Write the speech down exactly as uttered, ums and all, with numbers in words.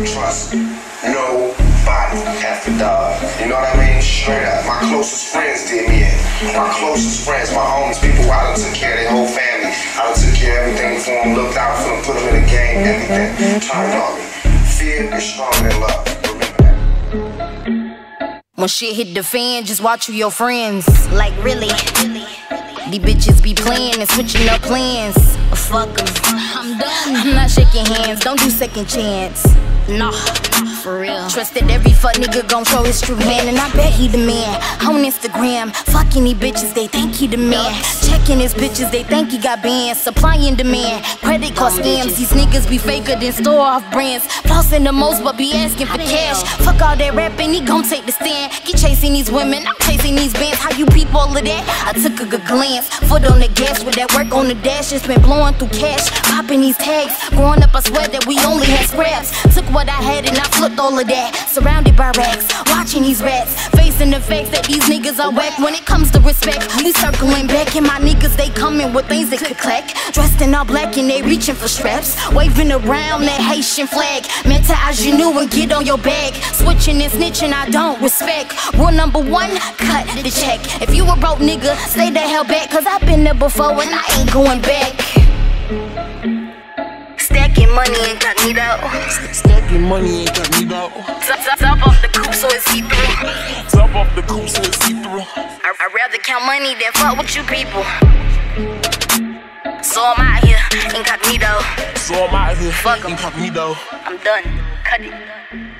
trust nobody after dog. You know what I mean? Straight up. My closest friends did me in. My closest friends, my homies, people I done took care of their whole family. I done took care of everything for them, looked out for them, put them in the game, everything. Turned on me. Fear is stronger than love. Remember that. When shit hit the fan, just watch who your friends. Like really, these bitches be playing and switching up plans. Fuck 'em, I'm done. I'm not shaking hands, don't do second chance. Nah, for real. Trusted every fuck nigga gon' show his true hand, and I bet he the man. On Instagram, fucking these bitches, they think he the man. Checking his bitches, they think he got bands. Supply and demand, credit card scams. These niggas be faker than store off brands. Flossing the most, but be asking for cash. Fuck all that rapping, he gon' take the stand. Get chasing these women, I'm chasing these bands. How you peep all of that? I took a good glance. Foot on the gas with that work on the dash. It's been blowing through cash, popping these tags. Growing up, I swear that we only had scraps. Took what I had and I flipped all of that. Surrounded by racks, watching these rats, facing the facts that these niggas are whack. When it comes to respect, we circling back, and my niggas, they coming with things that could clack. Dressed in all black and they reaching for straps, waving around that Haitian flag. Meta as you knew and get on your bag. Switching and snitching, I don't respect. Rule number one, cut the check. If you a broke nigga, stay the hell back, cause I've been there before and I ain't going back. Stacking money incognito. Stacking money incognito. Top, top, top off the coupe so it's see-through. Top off the coupe so it's see-through. I, I'd rather count money than fuck with you people. So I'm out here incognito. So I'm out here Fuck 'em. incognito. I'm done. Cut it.